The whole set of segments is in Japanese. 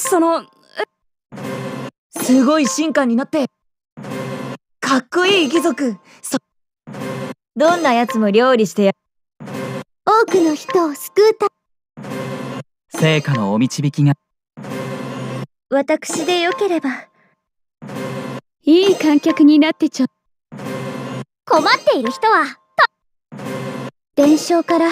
すごい進化になって、かっこいい貴族。どんなやつも料理してや。 多くの人を救うた。 成果のお導きが。 私でよければ。 いい観客になってちょ。 困っている人は、伝承から。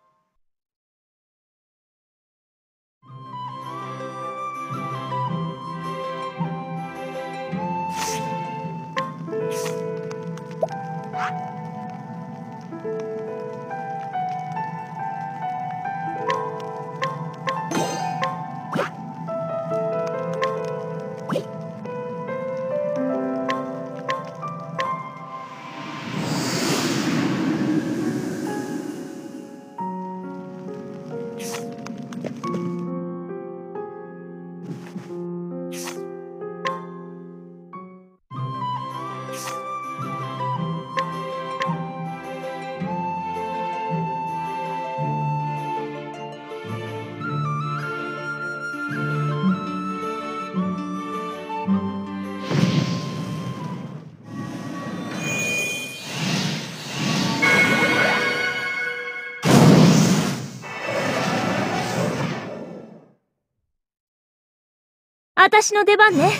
私の出番ね。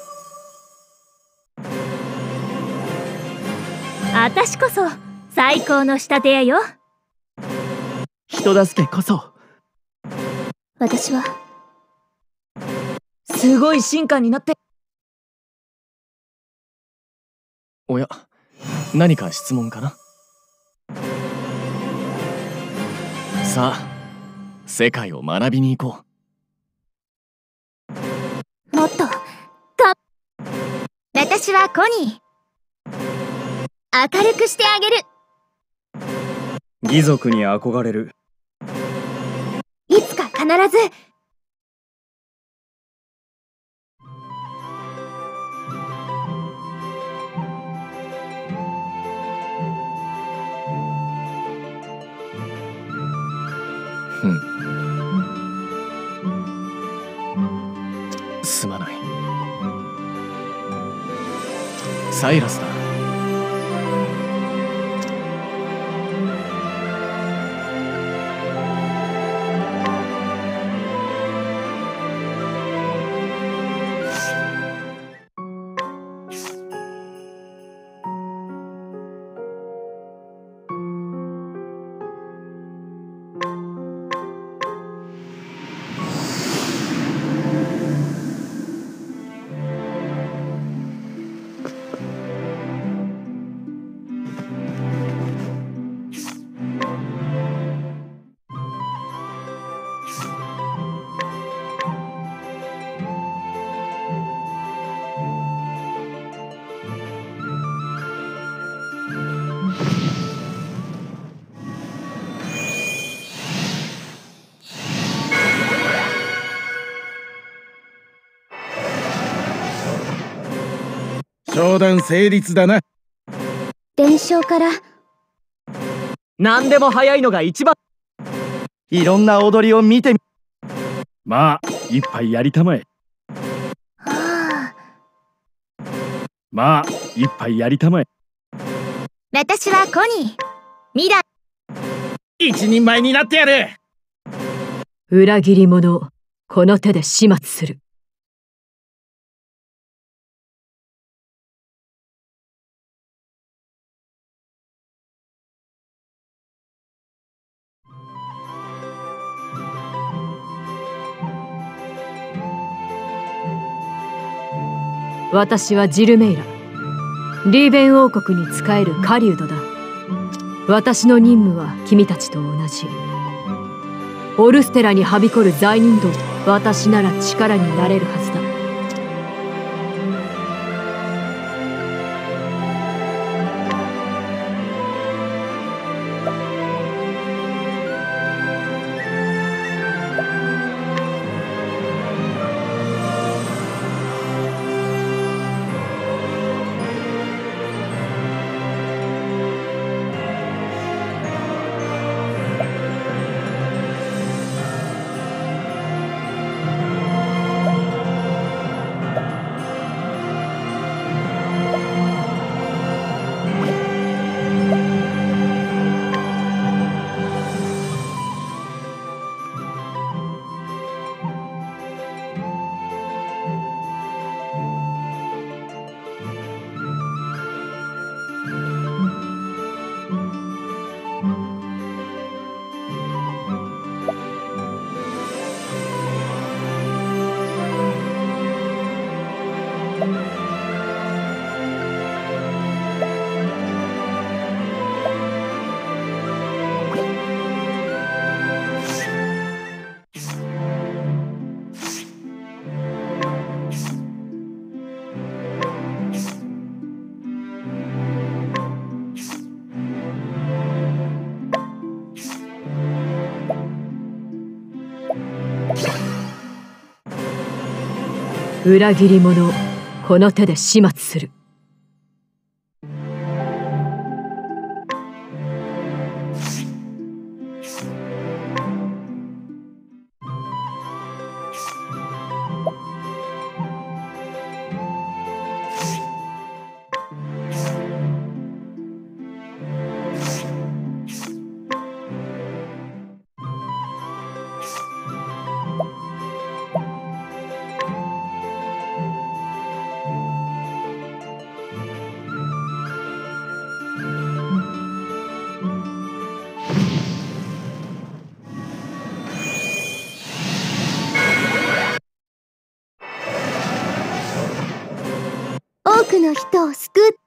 私こそ最高の仕立て屋よ。 人助けこそ。 私はすごい進化になって。 おや、何か質問かな。さあ、世界を学びに行こう。 もっと私はコニー。明るくしてあげる。 義族に憧れる。 いつか必ず。 すまない。サイラスだ。 商談成立だな。 伝承から。 何でも早いのが一番。いろんな踊りを見てみ。 まあ一杯やりたまえ。 はあ、 まあ一杯やりたまえ。 私はコニー。未来。 一人前になってやる。 裏切り者をこの手で始末する。私はジルメイラ。リーベン王国に仕える狩人だ。私の任務は君たちと同じ。オルステラにはびこる罪人ども。私なら力になれるはずだ。 裏切り者をこの手で始末する。 多くの人を救っ